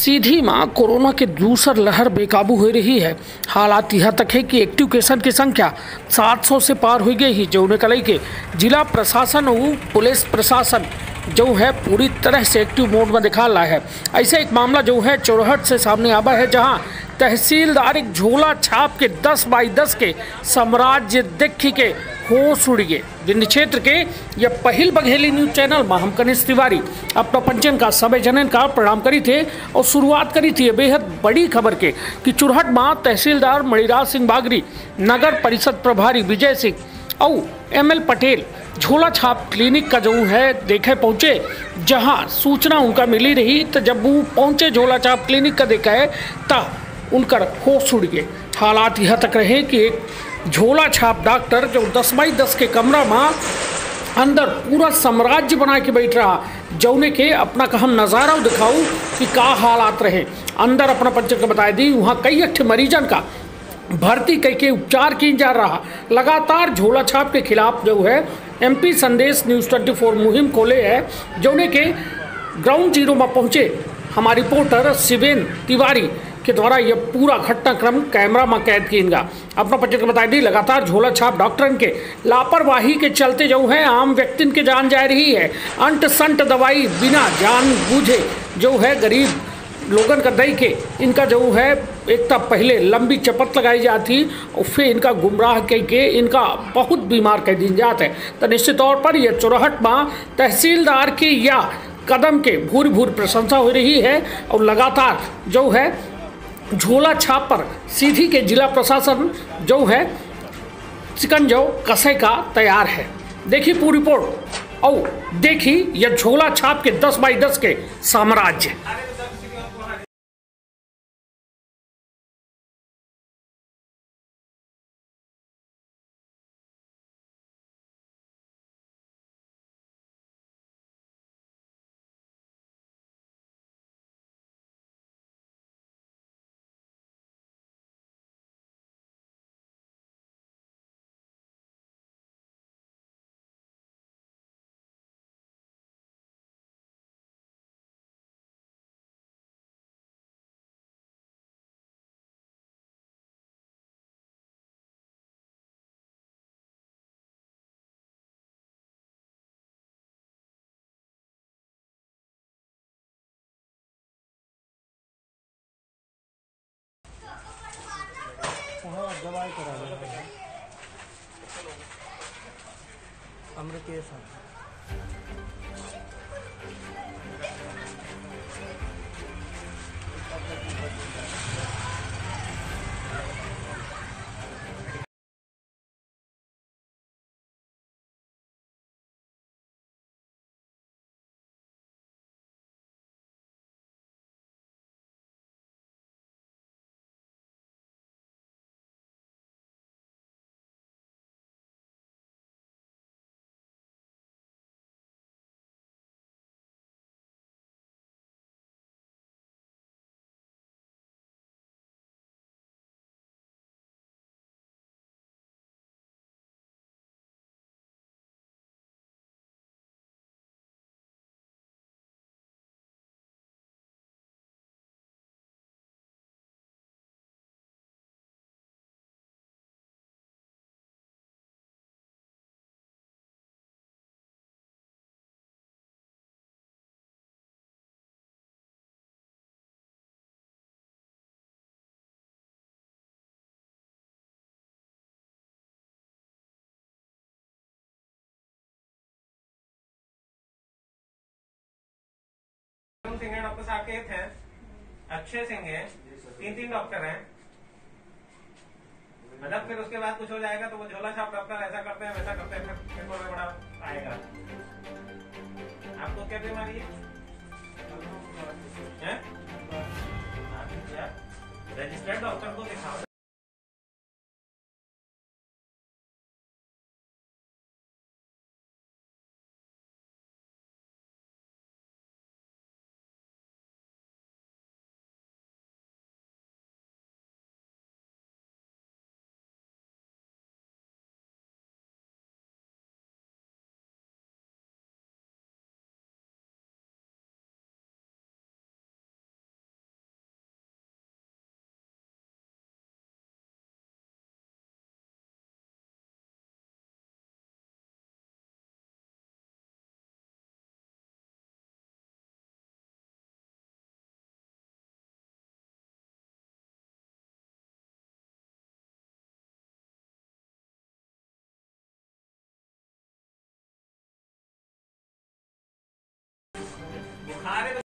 सीधी मां कोरोना के दूसर लहर बेकाबू हो रही है। हालात यह तक है कि एक्टिव केसन की संख्या 700 से पार हो गई ही। जो कल के जिला प्रशासन और पुलिस प्रशासन जो है पूरी तरह से एक्टिव मोड में दिखा रहा है। ऐसे एक मामला जो है चोरहट से सामने आवा है, जहां तहसीलदार एक झोला छाप के 10 बाई 10 के साम्राज्य देखी के होश उड़ गए। विंध्य क्षेत्र के यह पहल बघेली न्यूज चैनल में हम कनिष्ठ तिवारी अपना पंचन का सभी जनन का प्रणाम करी थे और शुरुआत करी थी बेहद बड़ी खबर के कि चुरहट में तहसीलदार मणिराज सिंह बागरी, नगर परिषद प्रभारी विजय सिंह और ML पटेल झोला छाप क्लिनिक का जो है देखे पहुँचे। जहां सूचना उनका मिली रही तो जब वो पहुँचे झोला छाप क्लिनिक का देखा है तब उनकर होश उड़ गए। हालात यह तक रहे कि एक झोला छाप डॉक्टर जो 10 बाई 10 के कमरा में अंदर पूरा साम्राज्य बना के बैठ रहा, जौने के अपना का हम नज़ारा दिखाऊँ कि का हालात रहे। अंदर अपना पंचर का बताया दी वहाँ कई अट्ठे मरीजन का भर्ती करके उपचार की जा रहा। लगातार झोला छाप के खिलाफ जो है MP संदेश न्यूज़ 24 मुहिम खोले है, जौने के ग्राउंड जीरो में पहुँचे हमारे रिपोर्टर शिवेन तिवारी के द्वारा यह पूरा घटनाक्रम कैमरा में कैद किया। अपना पंचर बताई दी लगातार झोला छाप डॉक्टरन के लापरवाही के चलते जो है आम व्यक्ति की जान जा रही है। अंट संट दवाई बिना जान बूझे जो है गरीब लोगन का दई के इनका जो है एक तब पहले लंबी चपत लगाई जाती और फिर इनका गुमराह करके इनका बहुत बीमार कर दी जाते हैं। तो निश्चित तौर पर यह चुरहट में तहसीलदार की या कदम के भूरी भूरी प्रशंसा हो रही है और लगातार जो है झोला छाप पर सीधी के जिला प्रशासन जो है शिकंजो कसे का तैयार है। देखिए पूरी रिपोर्ट और देखिए यह झोला छाप के 10 बाई 10 के साम्राज्य। दवाई करा अमृतेश सिंह है, डॉक्टर साकेत है, अक्षय सिंह है, 3 डॉक्टर हैं। मतलब फिर उसके बाद कुछ हो जाएगा तो वो झोला छाप डॉक्टर ऐसा करते हैं वैसा करते हैं, फिर बड़ा आएगा। आपको क्या बीमारी है? रजिस्टर्ड डॉक्टर को दिखाओ।